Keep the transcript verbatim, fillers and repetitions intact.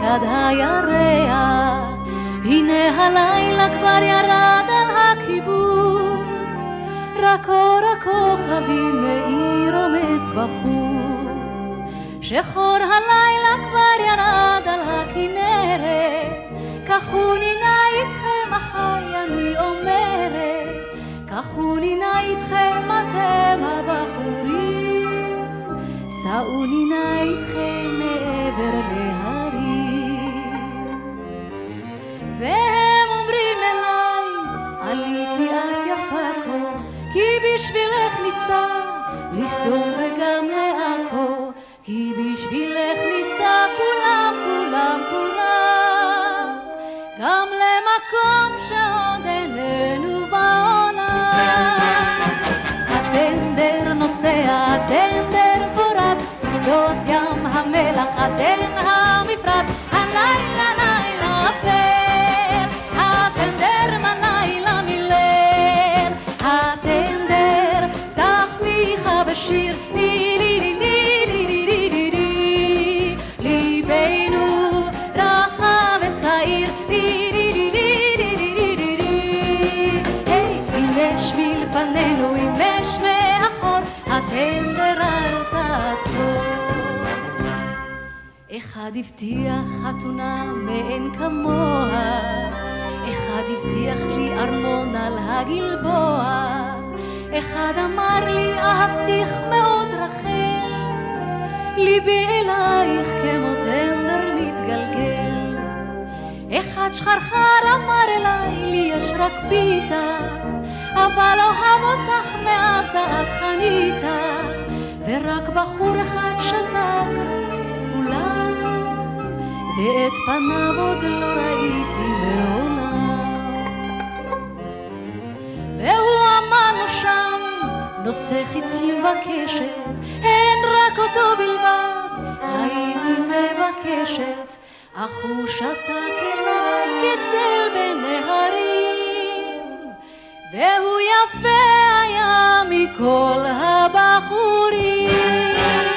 ליד הירח. הנה הלילה כבר ירד על הקיבוץ, רק אור הכוכבים מאיר רומז בחוץ. שחור הלילה כבר ירד על הכנרת, קחוני נא איתכם אחי אני אומרת, קחוני נא איתכם אתם הבחורים, סעוני נא איתכם מעבר להרים. והם אומרים אליי, עלי כי את יפה כה, כי בשבילך ניסע לסדום וגם לעכו, כי בשבילך ניסע כולם כולם כולם, גם למקום שעוד איננו בעולם. הטנדר נוסע, הטנדר פורץ, בשדות ים המלח, עדן המפרץ, הלילה לילה אפל, הטנדר מלילה מליל, הטנדר פתח פיך בשיר, לי לי לי לי לי לי לי לי, ליבנו רחב וצעיר, לי לי לי לי לי לי לי לי. היי, אם יש מלפנינו, אם יש מאחור, הטנדר אל תעצור. אחד הבטיח חתונה מאין כמוה, אחד הבטיח לי ארמון על הגלבוע, אחד אמר לי אהבתיך מאוד רחל, ליבי אלייך כמו טנדר מתגלגל. אחד שחרחר אמר אליי, לי יש רק פיתה, אבל אוהב אותך מאז את חנית, ורק בחור אחד שתק כולם, ואת פניו עוד לא ראיתי מעולם. והוא עמד לו שם, נושא חיצים וקשת, אין רק אותו בלבד, הייתי מבקשת, אך הוא שתק אליי כצל בין נהרים, והוא יפה היה מכל הבחורים.